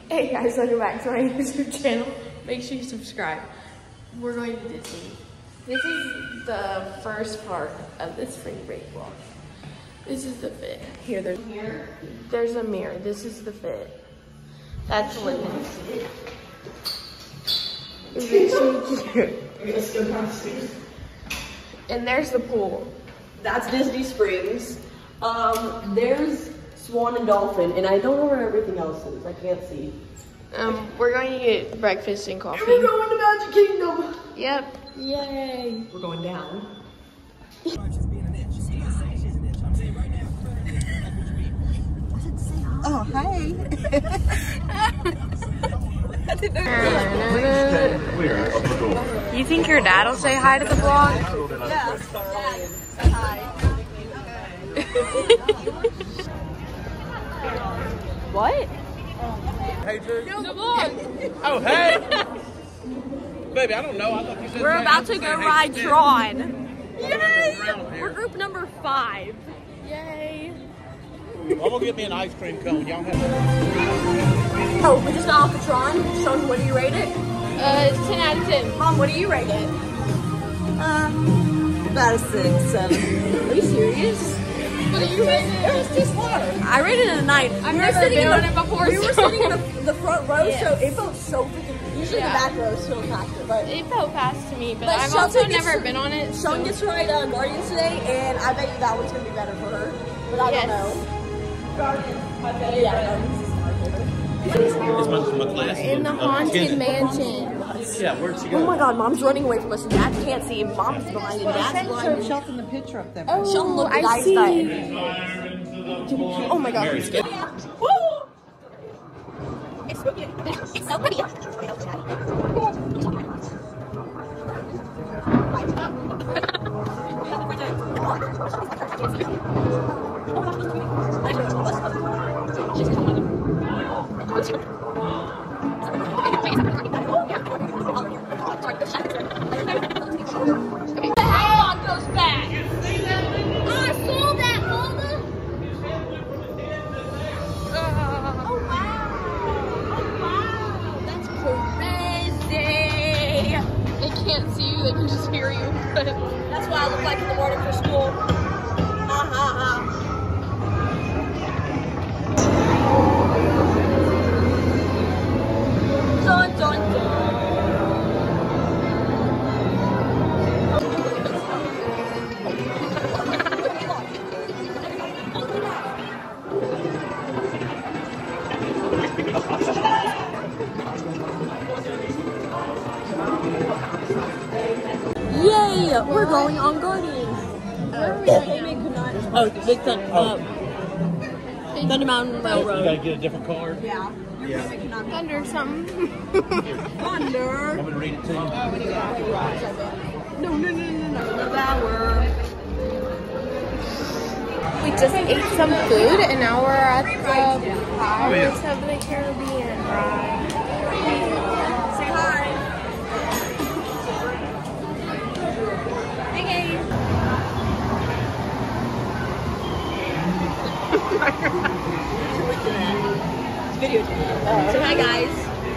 Hey guys, welcome back to my YouTube channel. Make sure you subscribe. We're going to Disney. This is the first part of the spring break vlog. This is the fit. Here, there's a mirror. There's a mirror. This is the fit. That's Linden's. It's so cute. And there's the pool. That's Disney Springs. There's Swan and Dolphin, and I don't know where everything else is. I can't see. We're going to get breakfast and coffee. And we're going to Magic Kingdom. Yep. Yay. We're going down. Oh, hi. You think your dad will say hi to the vlog? Yeah. Say hi. What? Hey, Drew. The vlog. Oh, hey. Baby, I don't know. I thought you said We're about to go ride Tron. Yay! We're group number 5. Yay. I'm gonna get me an ice cream cone. Y'all have. Oh, we just got off the Tron. Sean, what do you rate it? 10 out of 10. Mom, what do you rate it? About a 6, 7. Are you serious? What do you rate it? It was just water. I rated it a 9. I've never been on it before. We were sitting in the front row, Yes. so it felt so freaking. Usually the back rows feel faster, but. It felt fast to me, but But I've Shelton also gets never to- been on it. Sean gets to ride Guardians today, and I bet you that one's gonna be better for her. But I don't know. Guardians, I bet you that one's It's my class. In the Haunted Mansion. Yeah, where'd she Oh go? my god, Mom's running away from us, and Dad can't see him. Mom's behind, and Dad's blind. Show Shelton the picture up there. Sean, look, the I guy's see. dying. Oh my god. Woo! It's so good. It's so pretty. Can't see you, they can just hear you. But That's what I look like in the morning for school. Ha ha ha. Dun dun dun. Yay! We're going on Guardians. Oh, Big Thunder. Thunder Mountain You Railroad. gotta get a different card. Yeah. thunder something. Thunder. I'm gonna read it to you. No. Devour. We just ate some food and now we're at the Pirates of the Caribbean ride. Say hi. Hey guys. Video. Say hi, guys.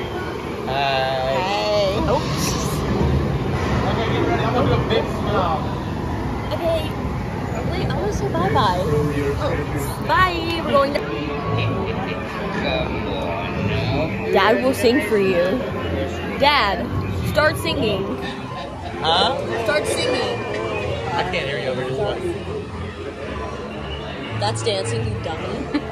Hey. Okay, get ready. I'm gonna do a big smile. Okay. Wait, I want to say bye-bye. Oh, bye. We're going to... Dad will sing for you. Dad, start singing. Huh? Start singing. I can't hear you over this way. That's dancing, you dummy.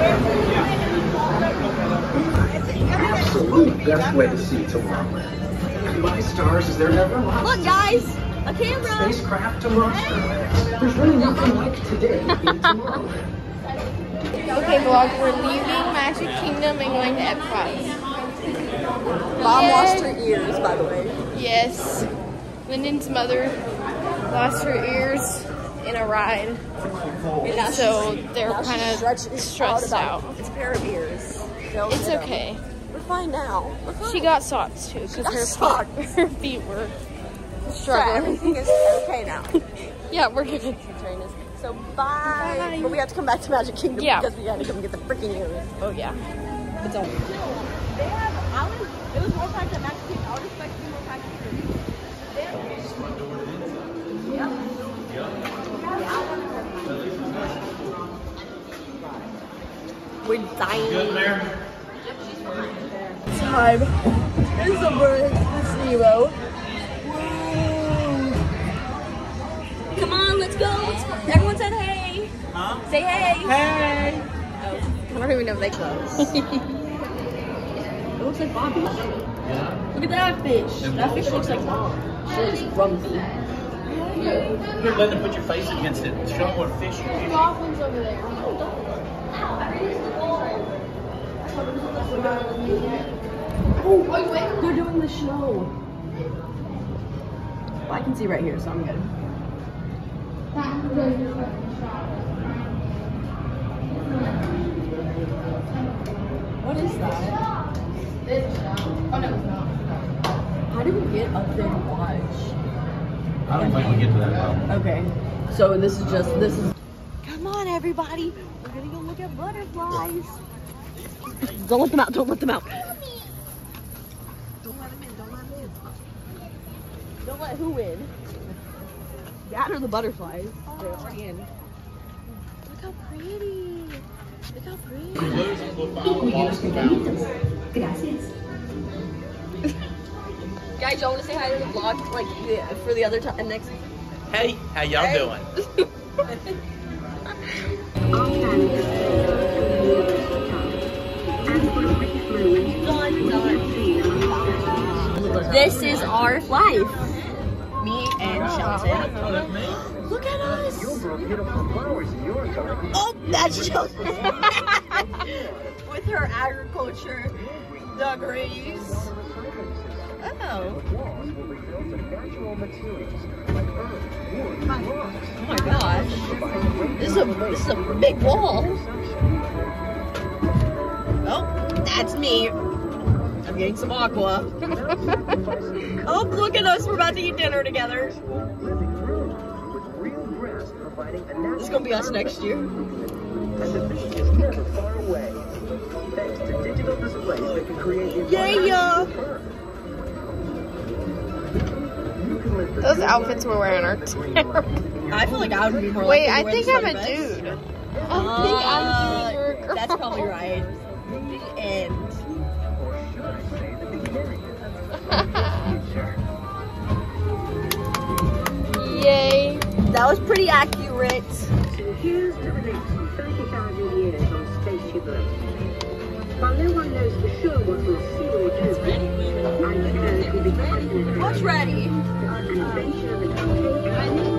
Absolute best way to see Tomorrowland. My stars, is there ever lots Look, guys, a camera. spacecraft to Monsterland? There's really nothing like today in Tomorrowland. Okay, vlog, we're leaving Magic Kingdom and going to Epcot. Mom Yay. lost her ears, by the way. Yes. Lyndon's mother lost her ears in a ride. And now So she's- they're now kind she's of stressed out. It's a pair of ears. They'll It's get 'em. okay. We're fine now. We're fine. She got socks too because got her socks. her feet were So struggling. everything is okay now. Yeah, we're good. So bye. Bye. But we have to come back to Magic Kingdom Yeah. because we had to come get the freaking ears. Oh yeah. It's on. They have, it was more packed at Magic Kingdom. I would expect to be more packed here. We're dying. Good, Mayor? Time. It's the birth of Nemo. Come on, let's go. Everyone said hey. Huh? Say hey. Hey! I don't even know if they close. It looks like Bobby. Look at that fish. That fish looks like mom. She looks grumpy. Here, Linda, put your face against it. Show them what fish you fish. Dolphins over there. Oh, they're doing the show. Well, I can see right here, so I'm good. What is that? Oh no, it's not. How did we get up there to watch? I don't think we get to that level. Okay, so this is. Come on, everybody. We're gonna go look at butterflies. Don't let them out. Don't let them out. Don't let them in. Don't let them in. Don't let who in? That or the butterflies. They're already in. Look how pretty. Look how pretty. Guys, y'all want to say hi to the vlog, like for the other time next? Hey, how y'all doing? This is our life. Me and Shelton. Look at us. Oh, that's Shelton. With her agriculture degrees. Oh. Oh my gosh. This is a big wall. Oh, that's me. I'm getting some aqua. Oh, look at us. We're about to eat dinner together. This is gonna be us next year. And the beach is never far away. Thanks to digital displays that can create Yeah. Those outfits we're wearing are terrible. I feel like I would be more Wait, likely I to wear think the I'm sweater a vest. dude. I think I'm you're a girl. That's probably right. The end. Yay. That was pretty accurate. Here's to the next 30,000 years on Spaceship Earth. While no one knows for sure what we'll see or do, I'm sure it'll be quite What's ready? an adventure that will take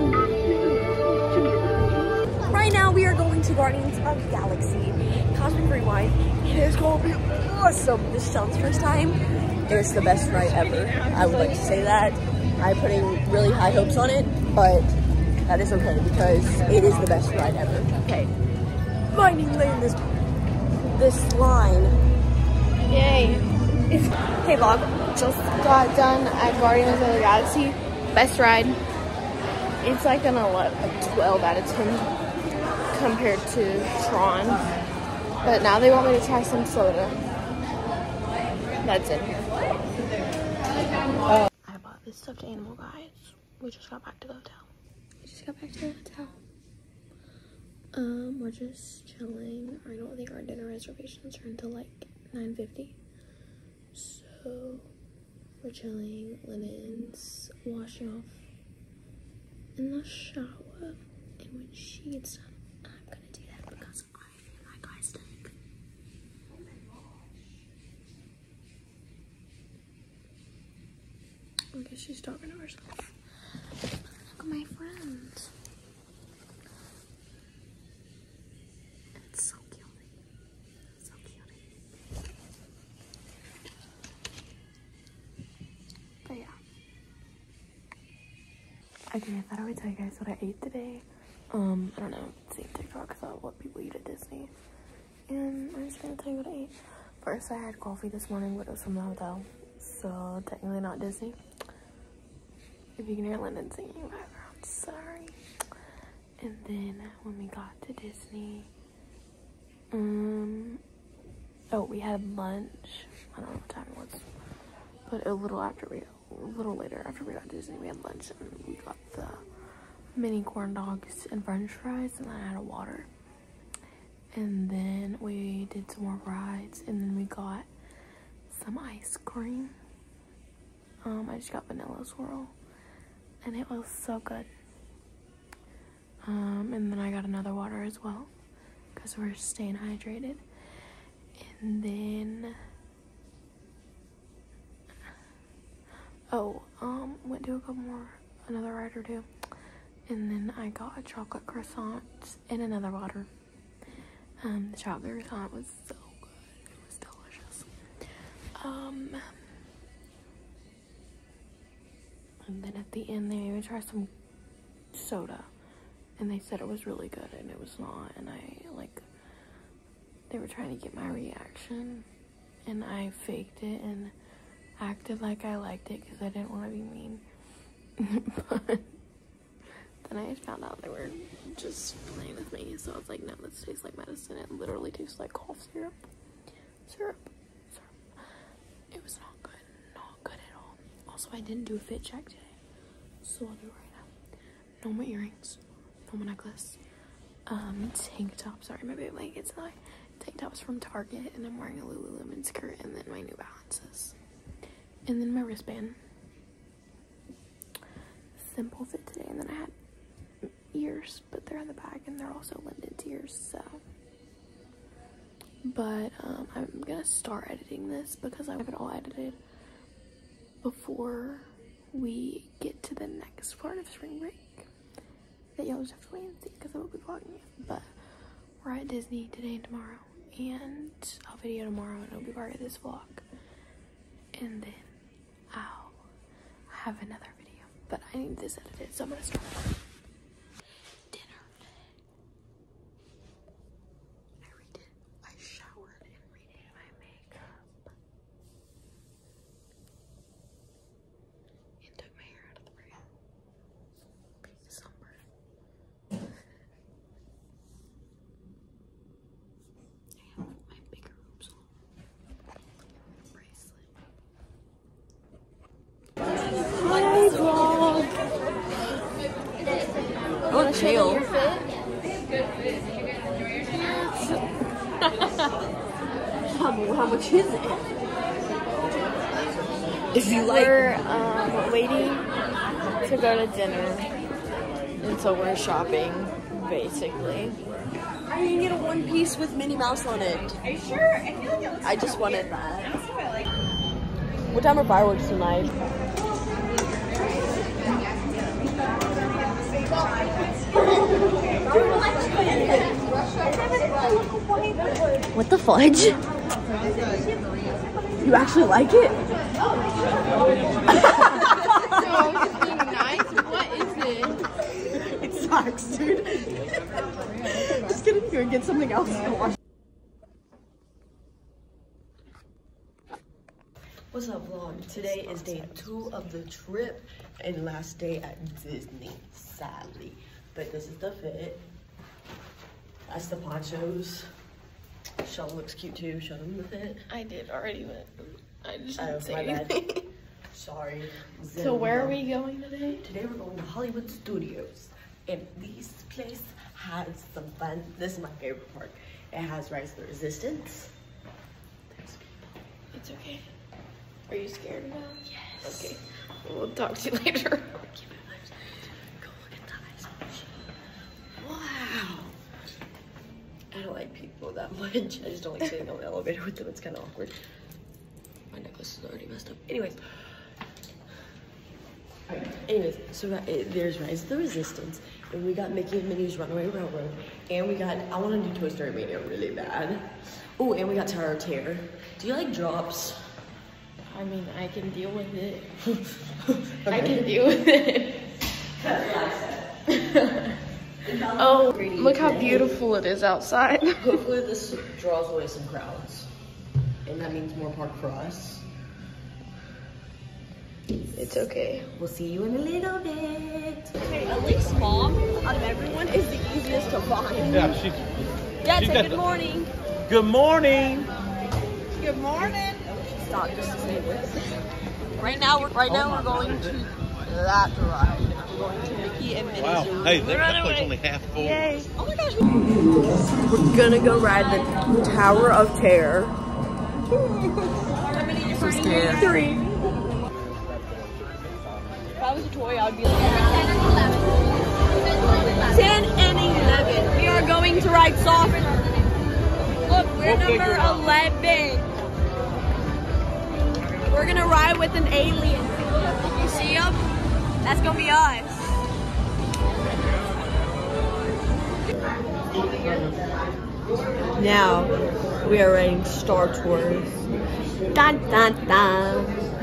us Right now we are going to Guardians of the Galaxy Cosmic Rewind. It is going to be awesome. This is Sean's first time. It's the best ride ever. I would like to say that. I'm putting really high hopes on it, but that is okay because it is the best ride ever. Okay. Finding lane this line. Yay. Hey vlog. Just got done at Guardians of the Galaxy. Best ride. It's like an 12 out of 10 compared to Tron. But now they want me to try some soda. That's in here. I bought this stuffed animal, guys. We just got back to the hotel. We're just chilling. I don't think our dinner reservations are until like 9:50. So we're chilling. Lynn's washing off in the shower, and when she gets done, I'm gonna do that because I feel like I stink. I guess she's talking to herself. Look at my friends. It's so cute. So cute. But yeah. Okay, I thought I would tell you guys what I ate today. I don't know, seen TikToks about what people eat at Disney. And I'm just gonna tell you what I ate. First, I had coffee this morning, but it was from the hotel. So, technically not Disney. If you can hear Lyndon singing in the background, sorry. And then, when we got to Disney, oh, we had lunch. I don't know what time it was. But a little later after we got to Disney, we had lunch and we got the mini corn dogs and french fries, and then I had a water. And then we did some more rides, and then we got some ice cream. I just got vanilla swirl, and it was so good. And then I got another water as well, because we're staying hydrated. And then, went to a couple more, another ride or two. And then I got a chocolate croissant and another water. The chocolate croissant was so good. It was delicious. And then at the end, they made me try some soda. And they said it was really good, and it was not. And they were trying to get my reaction. And I faked it and acted like I liked it because I didn't want to be mean. But then I just found out they were just playing with me. So I was like, no, this tastes like medicine. It literally tastes like cough syrup. Syrup. It was not good. Not good at all. Also, I didn't do a fit check today. So I'll do it right now. No more earrings. No more necklace. Tank top. Sorry, my baby blanket's not. Tank tops from Target. And I'm wearing a Lululemon skirt. And then my New Balances. And then my wristband. Simple fit today. And then I had ears, but they're in the bag, and they're also Lyndon's ears, so. But I'm gonna start editing this because I have it all edited before we get to the next part of spring break that y'all just have to wait and see because I will be vlogging it. But we're at Disney today and tomorrow, and I'll video tomorrow, and it'll be part of this vlog, and then I'll have another video, but I need this edited, so I'm gonna start dinner. I showered and redid my makeup and took my hair out of the braid. Pretty sunburned. I have my bigger hoops on. Bracelet. Hi vlog. Oh, tail. How much is it? If you like. We're waiting to go to dinner, and so we're shopping, basically. I can get a one piece with Minnie Mouse on it. Are you sure? I feel like it looks I just wanted that. That's what I like. What time are fireworks tonight? What the fudge? You actually like it? No, I'm just being nice. What is it? It sucks, dude. Just get in here and get something else to watch. What's up, vlog? Today is day 2 of the trip and last day at Disney, sadly. But this is the fit. That's the ponchos. Sheldon looks cute too. Show them the fit. I did already, but I just didn't Oh, say my bad. anything. Sorry. So where are we going today? Today we're going to Hollywood Studios. And this place has some fun. This is my favorite part. It has Rise of the Resistance. There's people. It's okay. Are you scared about it? Yes. Okay. We'll talk to you later. Go look at the ice machine. Wow. I don't like people that much. I just don't like sitting on the elevator with them. It's kind of awkward. My necklace is already messed up. Anyways. Anyways, so there's Rise of the Resistance, and we got Mickey and Minnie's Runaway Railroad, and we got, I want to do Toy Story Mania really bad. Oh, and we got Tower of Terror. Do you like drops? I mean, I can deal with it. I can deal with it. Oh, look how beautiful it is outside. Hopefully this draws away some crowds, and that means more park for us. It's okay. We'll see you in a little bit. Okay, at least Mom, out of everyone, is the easiest to find. Yeah, she's Yeah, she's say got good the- morning. Good morning. Good morning. Stop just to say this. Right now we're going to that ride. We're going to Mickey and Minnie's. Wow. Hey, that Run place's away. only half full. Yay. Oh my gosh. We're gonna go ride the Tower of Terror. So scared. 3. If I was a toy, I would be like 10 and 11. We are going to ride soft. Look, we're number 11. We're gonna ride with an alien. You see him? That's gonna be us. Now we are riding Star Tours. Dun dun dun.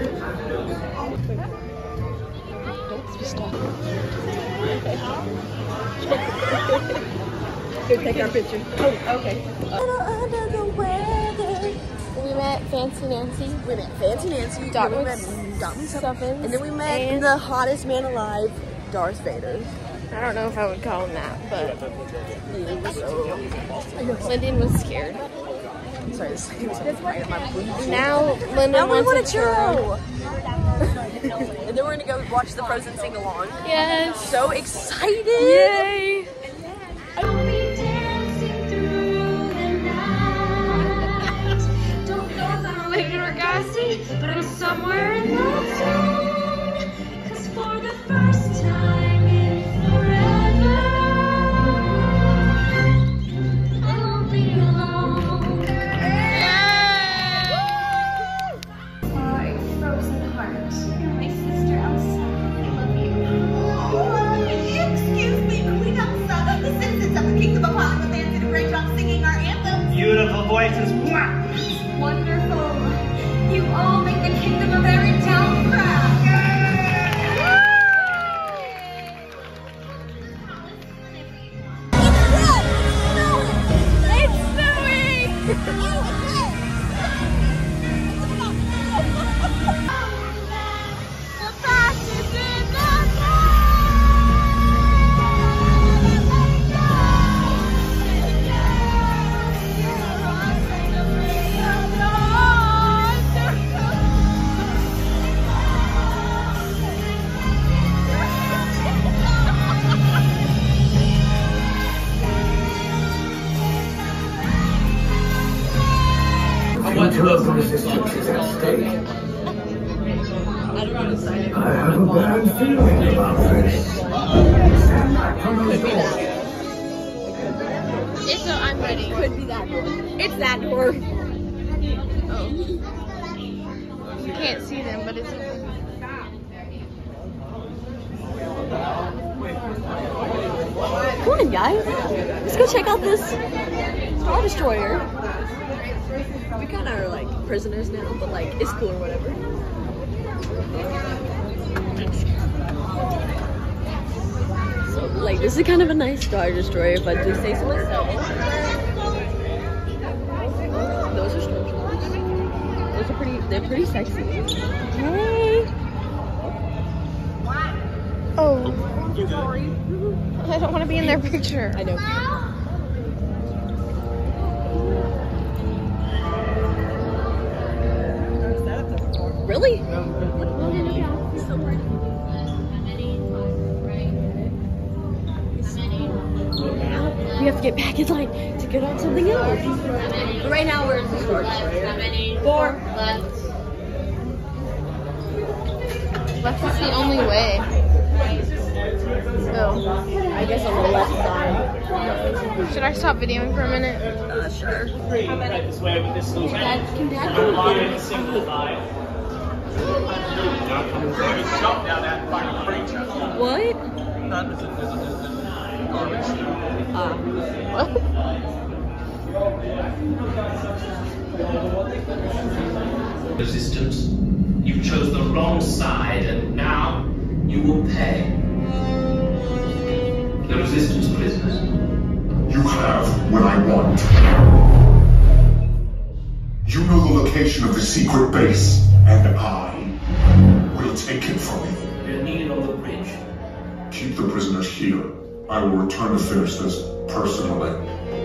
Go take our picture. Oh, okay. Under the weather. We met Fancy Nancy. We met Fancy Nancy. Dot then we with met Dot with Stuffins, and then we met and- the hottest man alive, Darth Vader. I don't know if I would call him that, but He was so. Lyndon was scared. Sorry, this was right in my boots. Now Lyndon Now we want wants a a churro. churro. And then we're gonna go watch the Frozen sing along. Yes. So excited! Yay. I'll be dancing through the night. Don't know if I'm related or gassy, but I'm somewhere in that zone. 'Cause for the first time in forever, I won't be alone. Sorry, frozen heart. You're my sister Elsa. I love you. Excuse me, Queen Elsa, the citizens of the Kingdom of Holland will dance in a great job singing our anthem. Beautiful voices. Mwah! Wonderful. You all make the Kingdom of Erin Town proud. It's snowing! The fastest in the Future of the resistance is at stake. I have a bad feeling about this. Stand back from those doors. So I'm ready. Could be that door. It's that door. You can't see them, but it's Come on, guys. Let's go check out this Star Destroyer. We kind of are like prisoners now, but like it's cool or whatever. So like this is kind of a nice Star Destroyer if I do say so myself. Those are Stormtroopers. Those are they're pretty sexy. Hey! oh. I don't want to be in their picture. I know. Really? We have to get back in line to get on something else. But right now we're in the Star Destroyer. 4. Left is the only way. Oh. I guess on the left side. Should I stop videoing for a minute? Sure. Right this way with this little Can Dad line, single line. Jump down that fucking creek. What? What? Resistance. You chose the wrong side, and now you will pay. The resistance prisoners. You have what I want. You know the location of the secret base, and I will take it from you. You're needed on the bridge. Keep the prisoners here. I will return to finish this personally.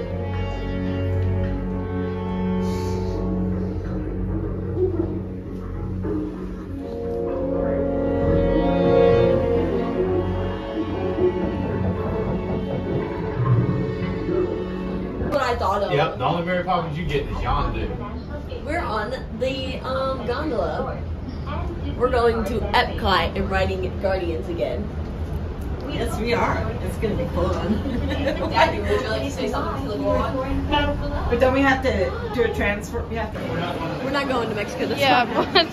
What I thought of. Yep, the only Mary Poppins you get is Yondu. We're on the gondola. We're going to Epcot and riding Guardians again. Yes, we are. It's gonna be fun. Daddy, would you like to say something to the world? But don't we have to do a transfer? We have to. We're not going to Mexico this Yeah, time. but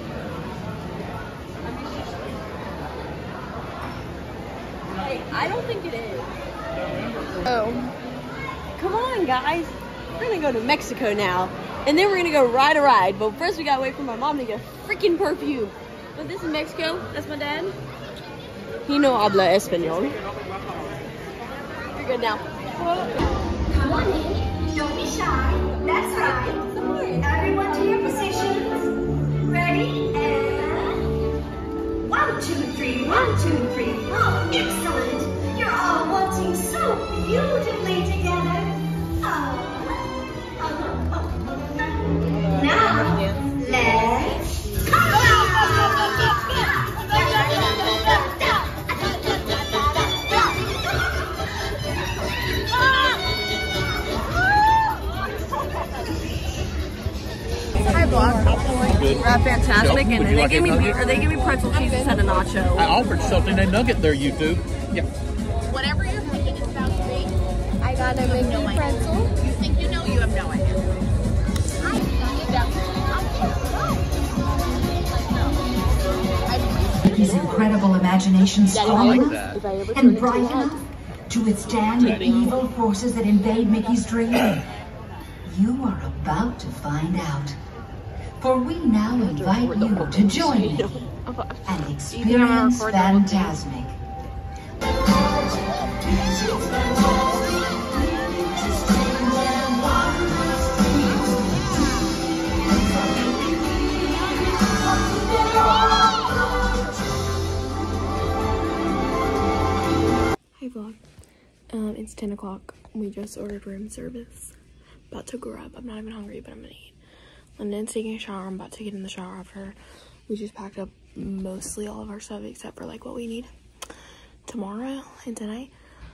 Hey, I don't think it is. oh, Come on, guys. We're gonna go to Mexico now. And then we're gonna go ride a ride. But first we gotta wait for my mom to get a freaking perfume. But this is Mexico. That's my dad. He no habla español. You're good now. Come on in. Don't be shy. That's right. Everyone to your positions. Ready? And 1, 2, 3. 1, 2, 3. Oh, excellent. You're all waltzing so beautifully together. Oh. Now, let's Hi, vlog. We're at Fantastic, and they gave me pretzel cheese instead of nacho. I offered something, a nugget there, YouTube. Yeah. whatever you're thinking it's about to be, I got a big pretzel. You think you know, you have no idea. His incredible imagination strong enough and bright enough to withstand the evil forces that invade Mickey's dream? You are about to find out. For we now invite you to join me and experience Fantasmic. Hi vlog. It's 10 o'clock. We just ordered room service. About to grub. I'm not even hungry, but I'm gonna eat. London's taking a shower. I'm about to get in the shower after. We just packed up mostly all of our stuff except for like what we need tomorrow and tonight.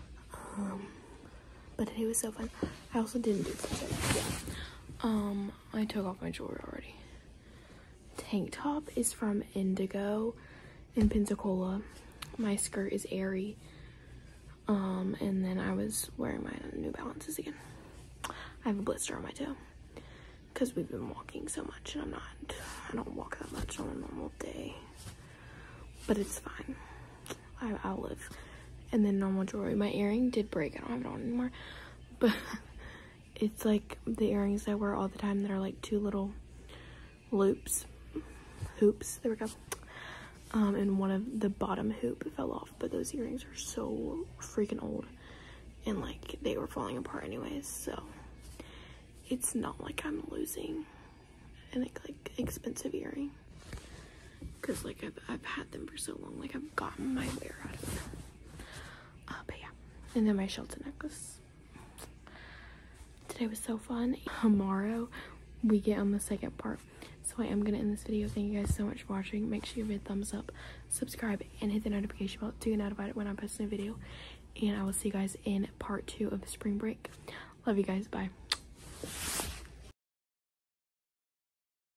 But today was so fun. I also didn't do something. Yeah. I took off my jewelry already. Tank top is from Indigo in Pensacola. My skirt is Aerie. And then I was wearing my New Balances again. I have a blister on my toe because we've been walking so much, and I don't walk that much on a normal day, but it's fine. I'll live. And then normal jewelry. My earring did break. I don't have it on anymore, but it's like the earrings I wear all the time that are like two little hoops. There we go. And one of the bottom hoop fell off, but those earrings are so freaking old, and like they were falling apart anyways, so it's not like I'm losing an like expensive earring, because like I've had them for so long, like I've gotten my wear out of them. But yeah, and then my Shelton necklace. Today was so fun. Tomorrow we get on the second part. So I am going to end this video. Thank you guys so much for watching. Make sure you give it a thumbs up, subscribe, and hit the notification bell to get notified when I post a video. And I will see you guys in part 2 of spring break. Love you guys. Bye.